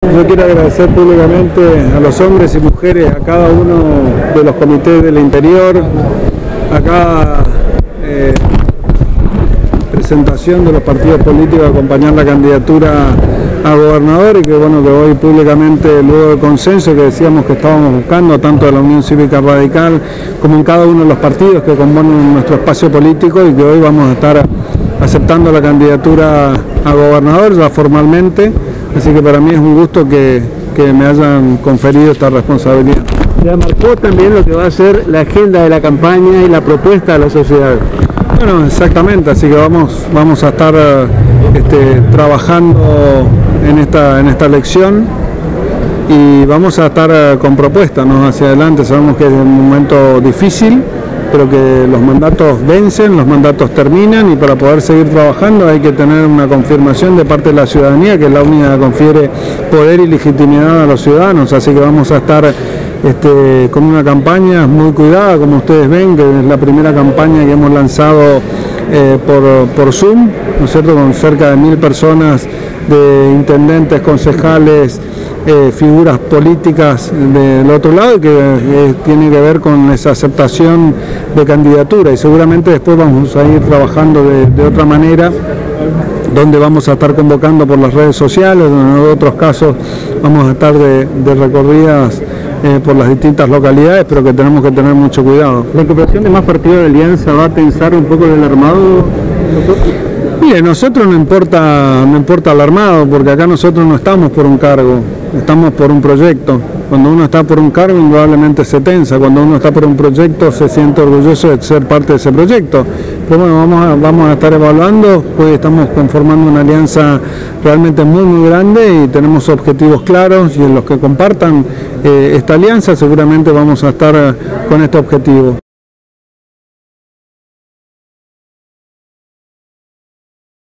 Yo quiero agradecer públicamente a los hombres y mujeres, a cada uno de los comités del interior, a cada presentación de los partidos políticos a acompañar la candidatura a gobernador, y que bueno, que hoy públicamente, luego del consenso que decíamos que estábamos buscando, tanto de la Unión Cívica Radical como en cada uno de los partidos que componen nuestro espacio político, y que hoy vamos a estar aceptando la candidatura a gobernador ya formalmente. Así que para mí es un gusto que me hayan conferido esta responsabilidad. Ya marcó también lo que va a ser la agenda de la campaña y la propuesta de la sociedad. Bueno, exactamente, así que vamos a estar trabajando en esta elección, y vamos a estar con propuestas, ¿no?, hacia adelante. Sabemos que es un momento difícil, pero que los mandatos vencen, los mandatos terminan, y para poder seguir trabajando hay que tener una confirmación de parte de la ciudadanía, que es la única que confiere poder y legitimidad a los ciudadanos. Así que vamos a estar con una campaña muy cuidada, como ustedes ven, que es la primera campaña que hemos lanzado por Zoom, ¿no es cierto?, con cerca de 1000 personas, de intendentes, concejales, figuras políticas del otro lado, y que tiene que ver con esa aceptación de candidatura, y seguramente después vamos a ir trabajando de otra manera, donde vamos a estar convocando por las redes sociales, donde en otros casos vamos a estar de recorridas por las distintas localidades, pero que tenemos que tener mucho cuidado. ¿La incorporación de más partidos de alianza va a tensar un poco el armado? Mire, a nosotros no importa el armado, porque acá nosotros no estamos por un cargo, estamos por un proyecto. Cuando uno está por un cargo, indudablemente se tensa. Cuando uno está por un proyecto, se siente orgulloso de ser parte de ese proyecto. Pero bueno, vamos a estar evaluando. Hoy estamos conformando una alianza realmente muy grande, y tenemos objetivos claros, y en los que compartan esta alianza seguramente vamos a estar con este objetivo.